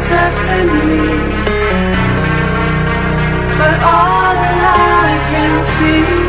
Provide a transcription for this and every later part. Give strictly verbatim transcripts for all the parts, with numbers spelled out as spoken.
what's left in me, but all I can see.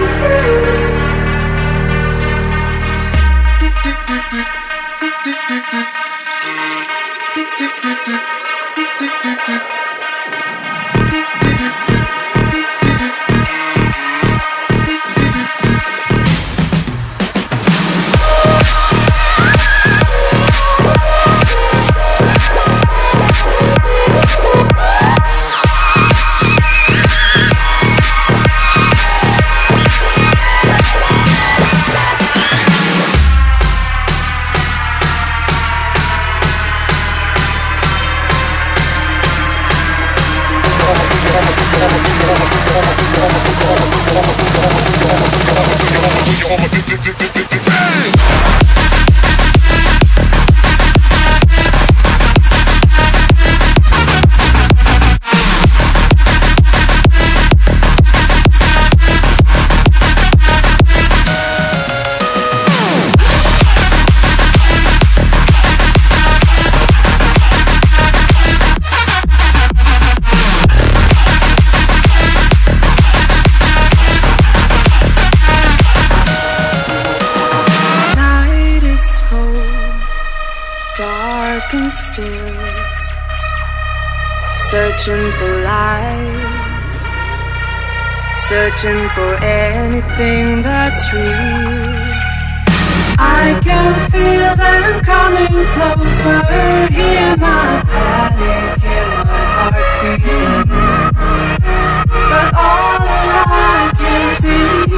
Searching for life, searching for anything that's real. I can feel them coming closer, hear my panic, hear my heartbeat, but all I can see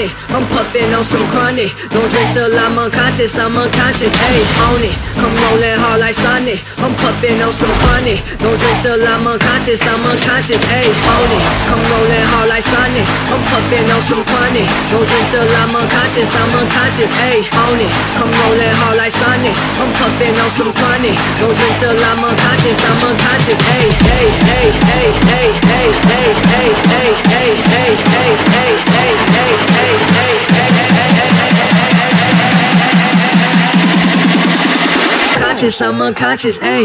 chronic. I'm puffing on some chronic. Don't drink till I'm unconscious, I'm unconscious, ayy, own it. I'm rolling hard like Sonic. I'm puffing on some chronic. Don't drink till I'm unconscious, I'm unconscious, ayy, own it. I'm rolling hard like Sonic. I'm puffing on some chronic. Don't drink till I'm unconscious, I'm unconscious, ayy, own it. I'm rolling hard like Sonic. I'm puffing on some chronic. Don't drink till I'm unconscious, I'm unconscious, ayy, ayy, ayy, ayy, ayy, ayy, ayy, ayy, ayy, ayy, ayy, ayy, ayy, ayy, ayy, ayy, ayy, conscious, I'm unconscious, ayy.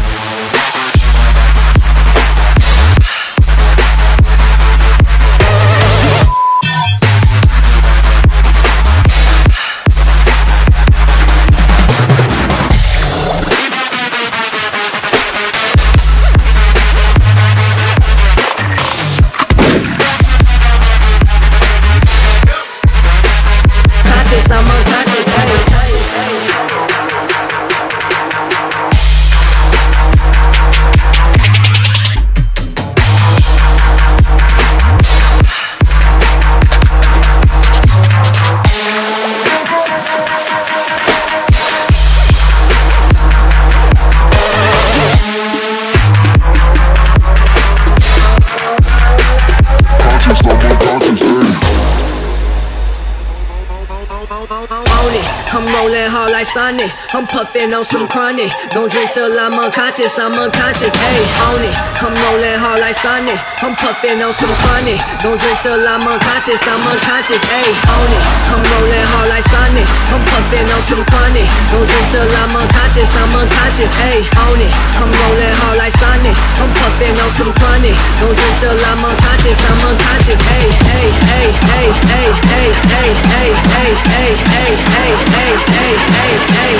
I'm rolling hard like Sonic. I'm puffing on some chronic. Don't drink till I'm unconscious, I'm unconscious, ayy, own it. I'm rolling hard like Sonic. I'm puffing on some chronic. Don't drink till I'm unconscious, I'm unconscious, ayy, own it. I'm rolling hard like Sonic. I'm puffing on some chronic. Don't drink till I'm unconscious, I'm unconscious, ayy, own it. I'm rolling hard like Sonic. I'm puffing on some chronic. Don't drink till I'm unconscious, I'm unconscious, ayy, ayy, ayy, ayy, ayy, ayy, ayy, ayy, ayy, ayy, ayy, ayy, ayy, ayy, ayy, ayy,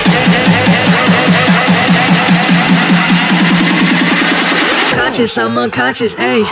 conscious, I'm unconscious, ayy.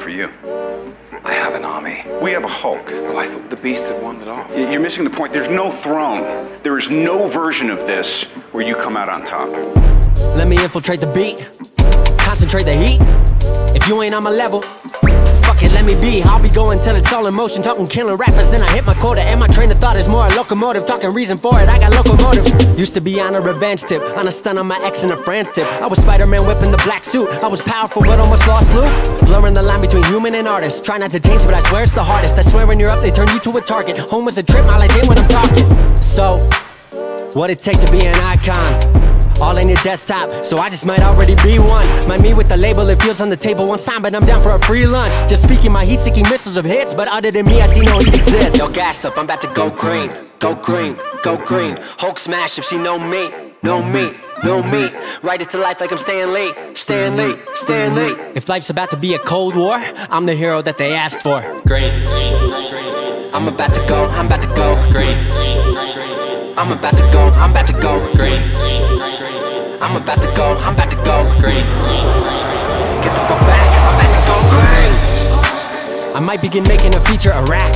for you. I have an army. We have a Hulk. Oh, I thought the Beast had wandered off. Y- You're missing the point. There's no throne. There is no version of this where you come out on top. Let me infiltrate the beat, concentrate the heat. If you ain't on my level, fuck it, let me be. I'll be going till it's all in motion, talking killing rappers, then I hit my quota. And my train of thought is more a locomotive, talking reason for it, I got locomotives. Used to be on a revenge tip, on a stun on my ex and a friend's tip. I was Spider-Man whipping the black suit, I was powerful but almost lost Luke. Blurring the line between human and artist, try not to change but I swear it's the hardest. I swear when you're up they turn you to a target. Home was a trip, all I did when I'm talking. So, what it take to be an icon? All in your desktop, so I just might already be one. My me with the label, it feels on the table one time, but I'm down for a free lunch. Just speaking my heat-seeking missiles of hits, but other than me, I see no heat exist. Yo, gassed up, I'm about to go green, go green, go green. Hulk smash if she know me, know me, know me. Write it to life like I'm Stan Lee, Stan Lee, Stan Lee. If life's about to be a cold war, I'm the hero that they asked for. Green, green, green, green. I'm about to go, I'm about to go green, green, green, green. I'm about to go, I'm about to go green, green, green, green. I'm about to go, I'm about to go green. Get the fuck back, I'm about to go green. I might begin making a feature Iraq,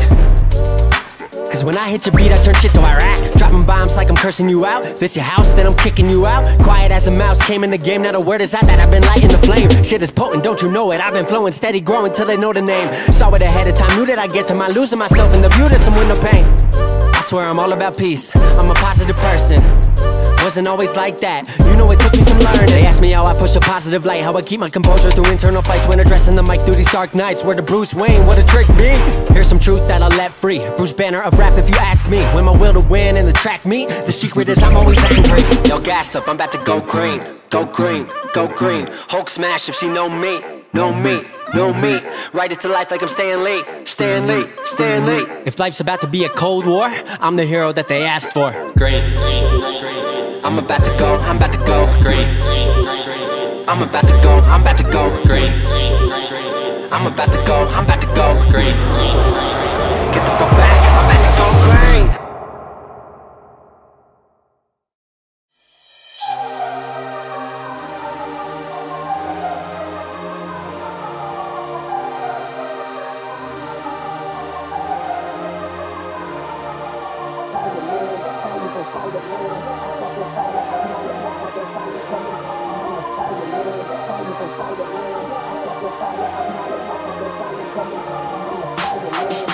cause when I hit your beat I turn shit to Iraq. Dropping bombs like I'm cursing you out. This your house, then I'm kicking you out. Quiet as a mouse, came in the game, now the word is out that I've been lighting the flame. Shit is potent, don't you know it? I've been flowing steady, growing till they know the name. Saw it ahead of time, knew that I'd get to my losing myself in the view that some window pain. I swear I'm all about peace, I'm a positive person. Wasn't always like that, you know it took me some learning. They asked me how I push a positive light, how I keep my composure through internal fights when addressing the mic through these dark nights. Where the Bruce Wayne, what a trick me. Here's some truth that I'll let free, Bruce Banner of rap if you ask me. When my will to win and the track meet, the secret is I'm always angry. Yo, gassed up, I'm about to go green, go green, go green. Hulk smash if she know me, know me, know me. Write it to life like I'm Stan Lee, Stan Lee, Stan Lee. If life's about to be a cold war, I'm the hero that they asked for. Green, green, green. I'm about to go, I'm about to go green, green, green, green. I'm about to go, I'm about to go green, green, green, green. I'm about to go, I'm about to go green, green, green. Get the fuck back, I'm about to go green. I'm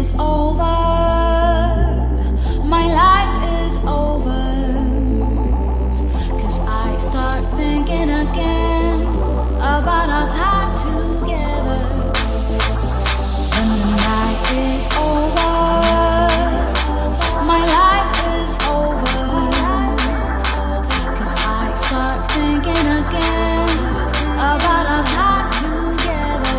is over. My life is over. 'Cause I start thinking again about our time together. When the night is over, my life is over. 'Cause I start thinking again about our time together.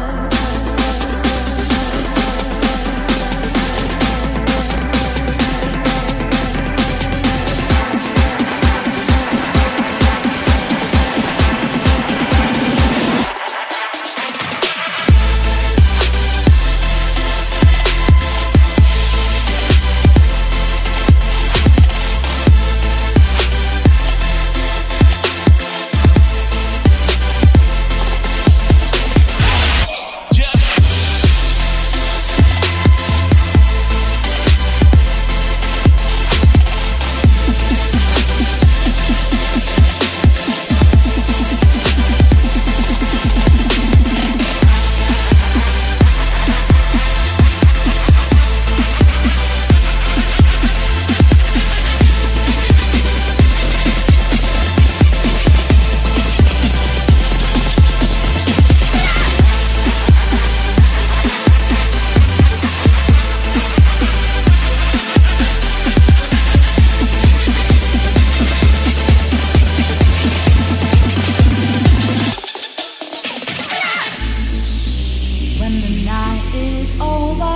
When the night is over,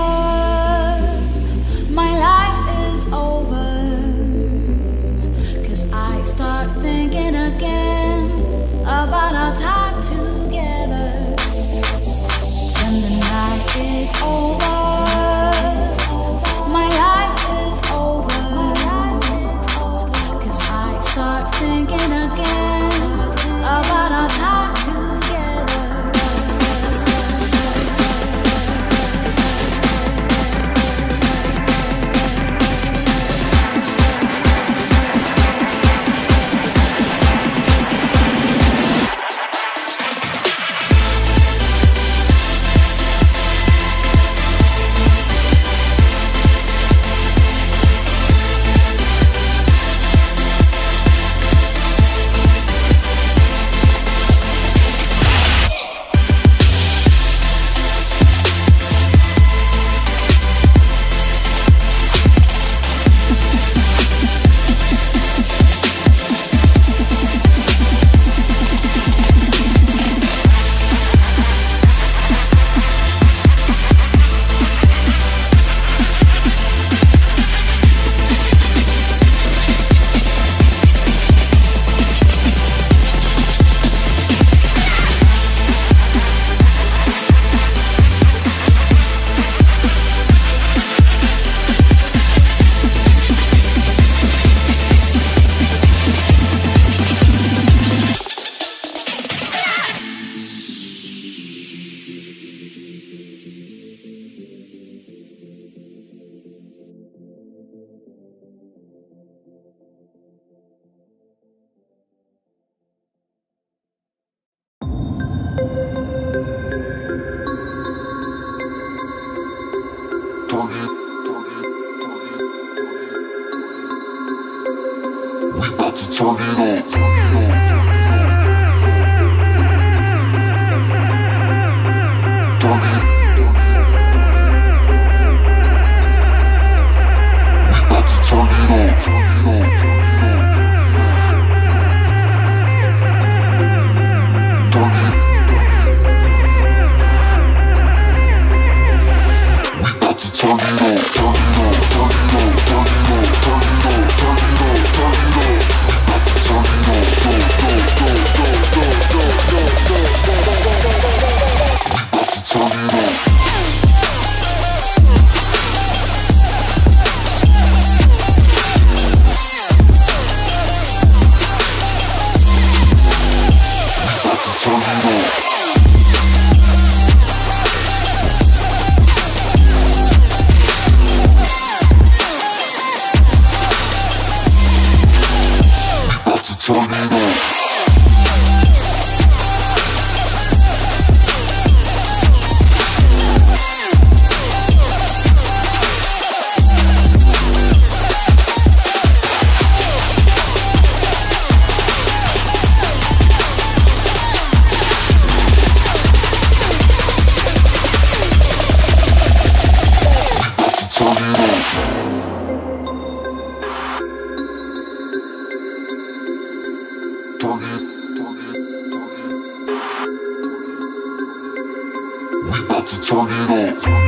my life is over. 'Cause I start thinking again about our time together. When the night is over, my life is over. 'Cause I start thinking again about our time together. Turn it on. to turn it up.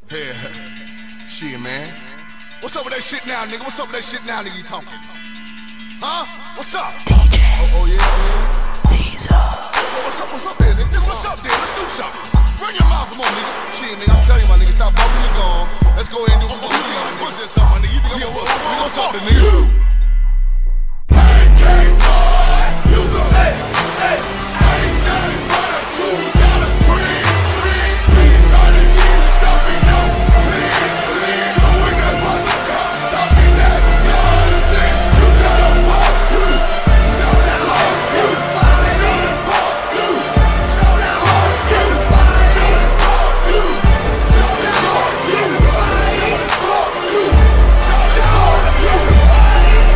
Yeah. Shit, man. What's up with that shit now, nigga? What's up with that shit now, nigga, you talking? Huh? What's up? D J. Oh, oh yeah, yeah. Caesar. Oh, what's up, what's up there, nigga? What's up there? Let's do something. Bring your mouth, come on, nigga. Shit, nigga, I'm telling you, my nigga, stop bumping your gums. Let's go ahead and do what we're gonna do, nigga. What's this stuff, my nigga? You think I'm gonna we gonna solve it, nigga? Hey, hey, boy! Use a hey, hey. Ain't nothing but a tool, got a dream, dream, dream. Gotta get stopping up, please, please. Doing that bust of gun, talking that nonsense. You tell them what you, show that love you, show them what you, show that love you, show them what you, show that love you, show them what you, show that love you.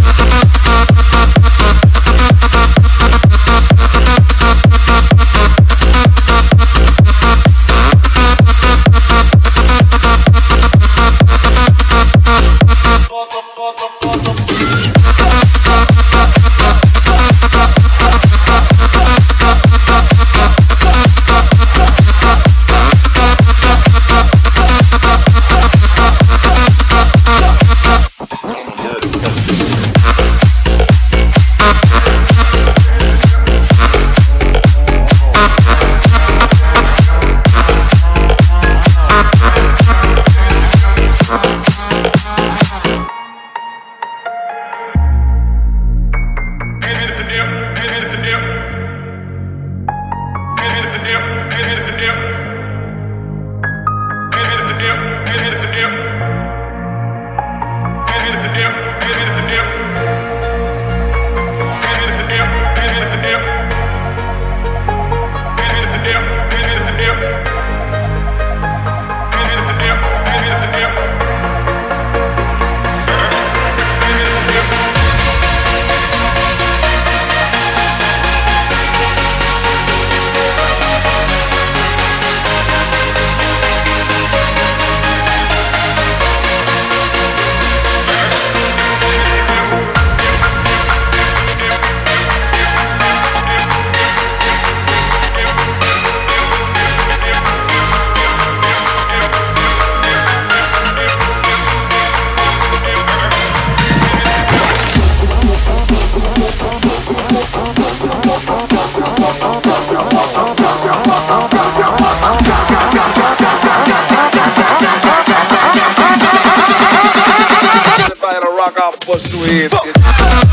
Rock off, bust your head.